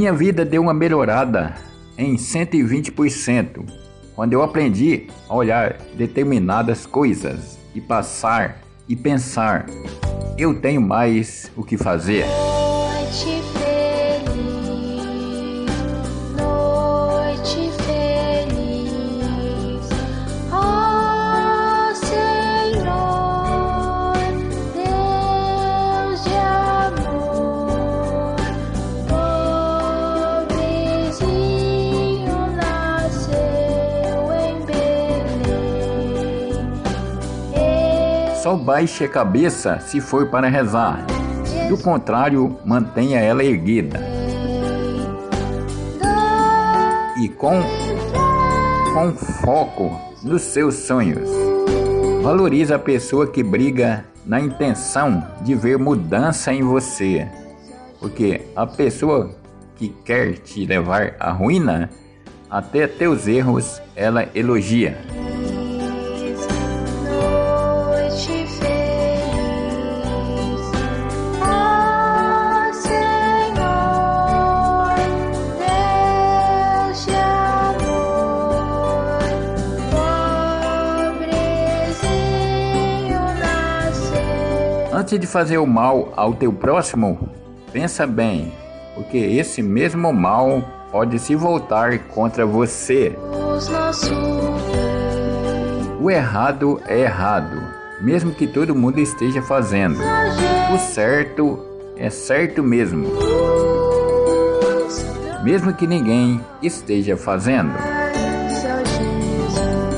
minha vida deu uma melhorada em 120% quando eu aprendi a olhar determinadas coisas e passar e pensar: eu tenho mais o que fazer. Noite feliz, noite feliz, ó Senhor, Deus de amor, pobrezinho nasceu em Belém. Só baixe a cabeça se for para rezar. Do contrário, mantenha ela erguida. E com foco nos seus sonhos. Valorize a pessoa que briga na intenção de ver mudança em você. Porque a pessoa que quer te levar à ruína, até teus erros ela elogia. Noite feliz, ó Senhor, Deus de amor, pobrezinho nasceu. Antes de fazer o mal ao teu próximo, pensa bem, porque esse mesmo mal pode se voltar contra você. Os nossos O errado é errado, mesmo que todo mundo esteja fazendo. O certo é certo mesmo, mesmo que ninguém esteja fazendo. Seu Jesus.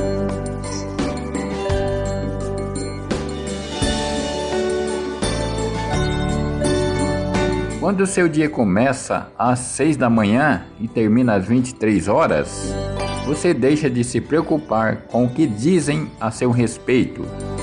Quando o seu dia começa às 6 da manhã e termina às 23 horas, você deixa de se preocupar com o que dizem a seu respeito